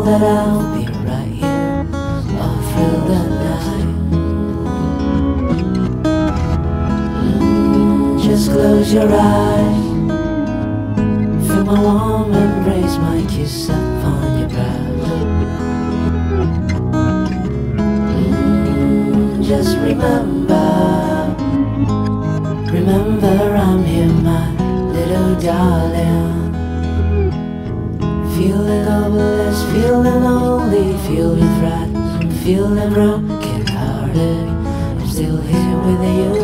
know that I'll be right here all through the night. Just close your eyes, feel my warm embrace, my kiss upon your brow. Just remember I'm here, my little darling. Feeling hopeless, feeling lonely, feeling frightened, feeling broken hearted. I'm still here with you.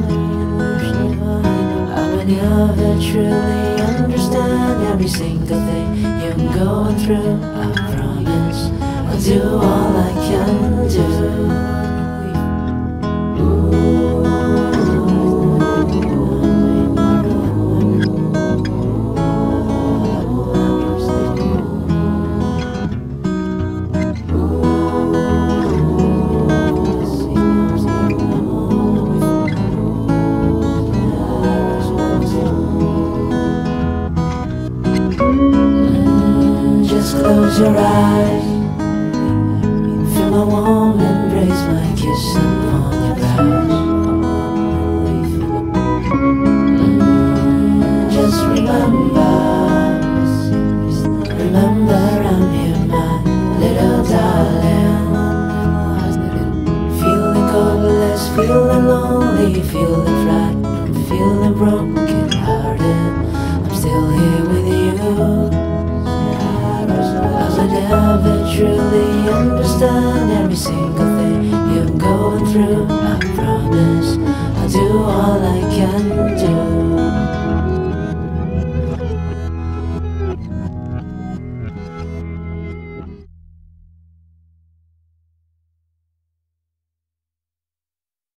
How many of you truly understand every single thing you're going through? I promise I'll do all I can do. Just close your eyes, feel my warm embrace, my kiss upon your brow. Just remember I'm here, my little darling. Feeling hopeless, feeling lonely, feeling frightened, feeling broken hearted. I'm still here with you. I never truly understand every single thing you're going through. I promise I'll do all I can do.